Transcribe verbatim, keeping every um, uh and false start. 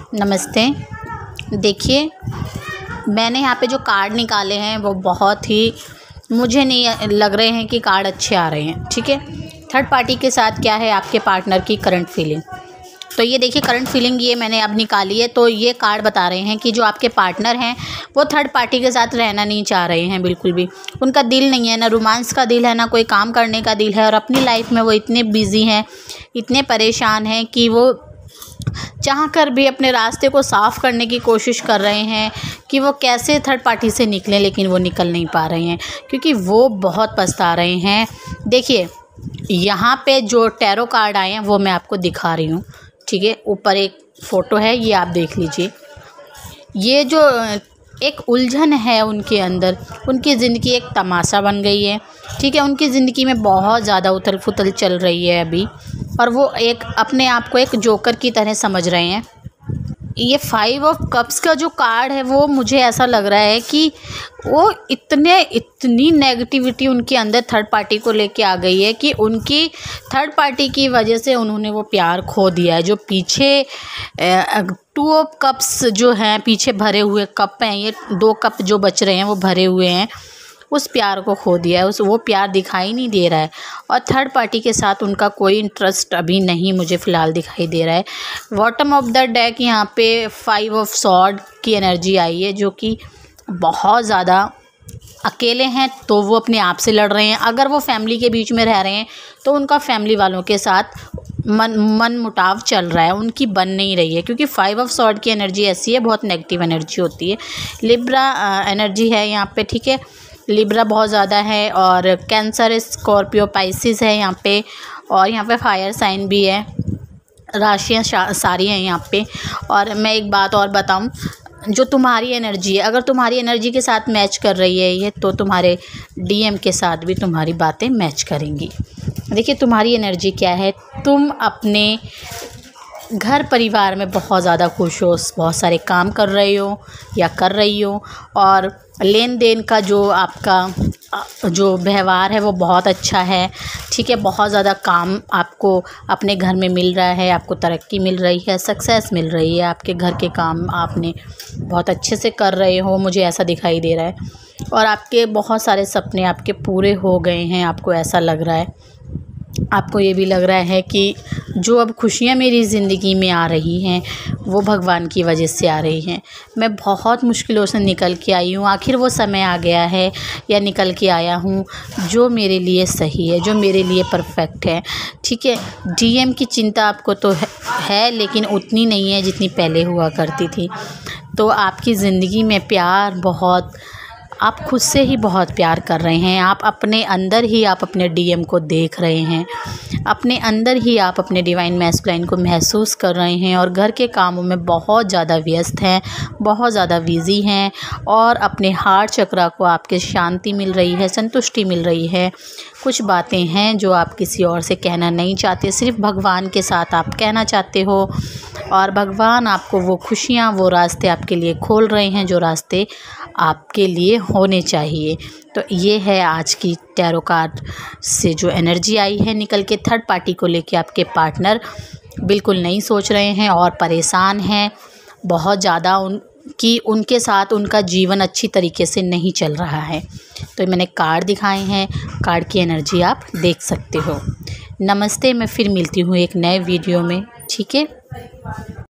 नमस्ते। देखिए, मैंने यहाँ पे जो कार्ड निकाले हैं वो बहुत ही मुझे नहीं लग रहे हैं कि कार्ड अच्छे आ रहे हैं, ठीक है। थर्ड पार्टी के साथ क्या है आपके पार्टनर की करंट फीलिंग। तो ये देखिए करंट फीलिंग ये मैंने अब निकाली है। तो ये कार्ड बता रहे हैं कि जो आपके पार्टनर हैं वो थर्ड पार्टी के साथ रहना नहीं चाह रहे हैं बिल्कुल भी। उनका दिल नहीं है, ना रोमांस का दिल है, ना कोई काम करने का दिल है, और अपनी लाइफ में वो इतने बिज़ी हैं, इतने परेशान हैं कि वो चाह कर भी अपने रास्ते को साफ़ करने की कोशिश कर रहे हैं कि वो कैसे थर्ड पार्टी से निकलें, लेकिन वो निकल नहीं पा रहे हैं क्योंकि वो बहुत पछता रहे हैं। देखिए, यहाँ पे जो टैरो कार्ड आए हैं वो मैं आपको दिखा रही हूँ, ठीक है। ऊपर एक फ़ोटो है, ये आप देख लीजिए। ये जो एक उलझन है उनके अंदर, उनकी ज़िंदगी एक तमाशा बन गई है, ठीक है। उनकी ज़िंदगी में बहुत ज़्यादा उथल पुथल चल रही है अभी, और वो एक अपने आप को एक जोकर की तरह समझ रहे हैं। ये फाइव ऑफ कप्स का जो कार्ड है वो मुझे ऐसा लग रहा है कि वो इतने इतनी नेगेटिविटी उनके अंदर थर्ड पार्टी को लेके आ गई है कि उनकी थर्ड पार्टी की वजह से उन्होंने वो प्यार खो दिया है। जो पीछे टू ऑफ कप्स जो हैं, पीछे भरे हुए कप हैं, ये दो कप जो बच रहे हैं वो भरे हुए हैं, उस प्यार को खो दिया है। उस वो प्यार दिखाई नहीं दे रहा है, और थर्ड पार्टी के साथ उनका कोई इंटरेस्ट अभी नहीं मुझे फ़िलहाल दिखाई दे रहा है। बॉटम ऑफ द डेक यहाँ पे फाइव ऑफ सॉर्ड की एनर्जी आई है, जो कि बहुत ज़्यादा अकेले हैं, तो वो अपने आप से लड़ रहे हैं। अगर वो फैमिली के बीच में रह रहे हैं तो उनका फैमिली वालों के साथ मन मन मुटाव चल रहा है, उनकी बन नहीं रही है, क्योंकि फाइव ऑफ सॉर्ड की एनर्जी ऐसी है, बहुत नेगेटिव एनर्जी होती है। लिब्रा एनर्जी है यहाँ पे, ठीक है। लिब्रा बहुत ज़्यादा है, और कैंसर, स्कॉर्पियो, पाइसिस है यहाँ पे, और यहाँ पे फायर साइन भी है। राशियाँ सारी हैं यहाँ पे। और मैं एक बात और बताऊँ, जो तुम्हारी एनर्जी है, अगर तुम्हारी एनर्जी के साथ मैच कर रही है ये, तो तुम्हारे डीएम के साथ भी तुम्हारी बातें मैच करेंगी। देखिए तुम्हारी एनर्जी क्या है, तुम अपने घर परिवार में बहुत ज़्यादा खुश हो, बहुत सारे काम कर रहे हो या कर रही हो, और लेन देन का जो आपका जो व्यवहार है वो बहुत अच्छा है, ठीक है। बहुत ज़्यादा काम आपको अपने घर में मिल रहा है, आपको तरक्की मिल रही है, सक्सेस मिल रही है, आपके घर के काम आपने बहुत अच्छे से कर रहे हो, मुझे ऐसा दिखाई दे रहा है। और आपके बहुत सारे सपने आपके पूरे हो गए हैं, आपको ऐसा लग रहा है। आपको ये भी लग रहा है कि जो अब खुशियाँ मेरी ज़िंदगी में आ रही हैं वो भगवान की वजह से आ रही हैं। मैं बहुत मुश्किलों से निकल के आई हूँ, आखिर वो समय आ गया है या निकल के आया हूँ जो मेरे लिए सही है, जो मेरे लिए परफेक्ट है, ठीक है। डीएम की चिंता आपको तो है, है लेकिन उतनी नहीं है जितनी पहले हुआ करती थी। तो आपकी ज़िंदगी में प्यार बहुत, आप खुद से ही बहुत प्यार कर रहे हैं। आप अपने अंदर ही आप अपने डीएम को देख रहे हैं, अपने अंदर ही आप अपने डिवाइन मैस्कुलाइन को महसूस कर रहे हैं, और घर के कामों में बहुत ज़्यादा व्यस्त हैं, बहुत ज़्यादा बिज़ी हैं, और अपने हार्ट चक्रा को आपके शांति मिल रही है, संतुष्टि मिल रही है। कुछ बातें हैं जो आप किसी और से कहना नहीं चाहते, सिर्फ भगवान के साथ आप कहना चाहते हो, और भगवान आपको वो खुशियाँ, वो रास्ते आपके लिए खोल रहे हैं जो रास्ते आपके लिए होने चाहिए। तो ये है आज की टैरो कार्ड से जो एनर्जी आई है निकल के। थर्ड पार्टी को लेके आपके पार्टनर बिल्कुल नहीं सोच रहे हैं और परेशान हैं बहुत ज़्यादा, उन कि उनके साथ उनका जीवन अच्छी तरीके से नहीं चल रहा है। तो मैंने कार्ड दिखाए हैं, कार्ड की एनर्जी आप देख सकते हो। नमस्ते, मैं फिर मिलती हूँ एक नए वीडियो में, ठीक है।